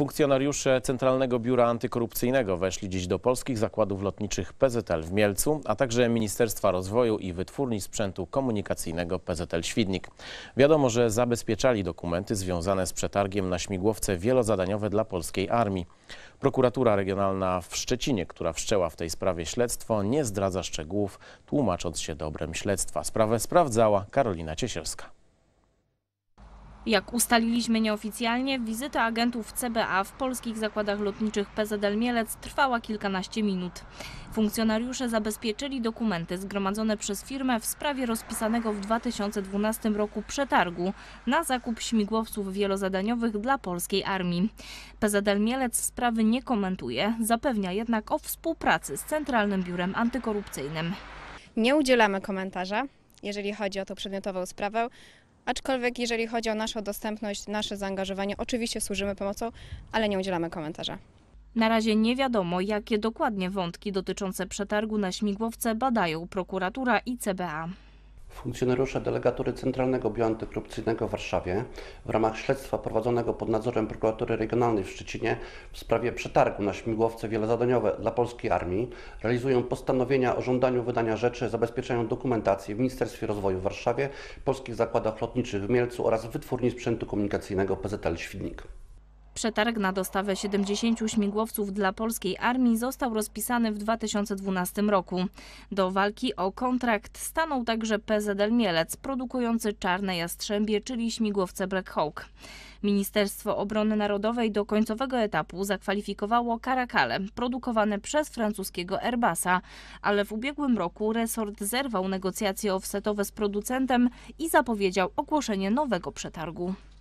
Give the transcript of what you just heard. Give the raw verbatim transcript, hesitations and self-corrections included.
Funkcjonariusze Centralnego Biura Antykorupcyjnego weszli dziś do polskich zakładów lotniczych P Z L w Mielcu, a także Ministerstwa Rozwoju i Wytwórni Sprzętu Komunikacyjnego P Z L Świdnik. Wiadomo, że zabezpieczali dokumenty związane z przetargiem na śmigłowce wielozadaniowe dla polskiej armii. Prokuratura Regionalna w Szczecinie, która wszczęła w tej sprawie śledztwo, nie zdradza szczegółów, tłumacząc się dobrem śledztwa. Sprawę sprawdzała Karolina Ciesielska. Jak ustaliliśmy nieoficjalnie, wizyta agentów C B A w polskich zakładach lotniczych P Z L Mielec trwała kilkanaście minut. Funkcjonariusze zabezpieczyli dokumenty zgromadzone przez firmę w sprawie rozpisanego w dwa tysiące dwunastym roku przetargu na zakup śmigłowców wielozadaniowych dla polskiej armii. P Z L Mielec sprawy nie komentuje, zapewnia jednak o współpracy z Centralnym Biurem Antykorupcyjnym. Nie udzielamy komentarza, jeżeli chodzi o tą przedmiotową sprawę. Aczkolwiek jeżeli chodzi o naszą dostępność, nasze zaangażowanie, oczywiście służymy pomocą, ale nie udzielamy komentarza. Na razie nie wiadomo, jakie dokładnie wątki dotyczące przetargu na śmigłowce badają prokuratura i C B A. Funkcjonariusze delegatury Centralnego Biura Antykorupcyjnego w Warszawie w ramach śledztwa prowadzonego pod nadzorem Prokuratury Regionalnej w Szczecinie w sprawie przetargu na śmigłowce wielozadaniowe dla polskiej armii realizują postanowienia o żądaniu wydania rzeczy, zabezpieczają dokumentację w Ministerstwie Rozwoju w Warszawie, polskich zakładach lotniczych w Mielcu oraz Wytwórni Sprzętu Komunikacyjnego P Z L Świdnik. Przetarg na dostawę siedemdziesięciu śmigłowców dla polskiej armii został rozpisany w dwa tysiące dwunastym roku. Do walki o kontrakt stanął także P Z L Mielec, produkujący Czarne Jastrzębie, czyli śmigłowce Black Hawk. Ministerstwo Obrony Narodowej do końcowego etapu zakwalifikowało Caracal, produkowane przez francuskiego Airbusa, ale w ubiegłym roku resort zerwał negocjacje offsetowe z producentem i zapowiedział ogłoszenie nowego przetargu.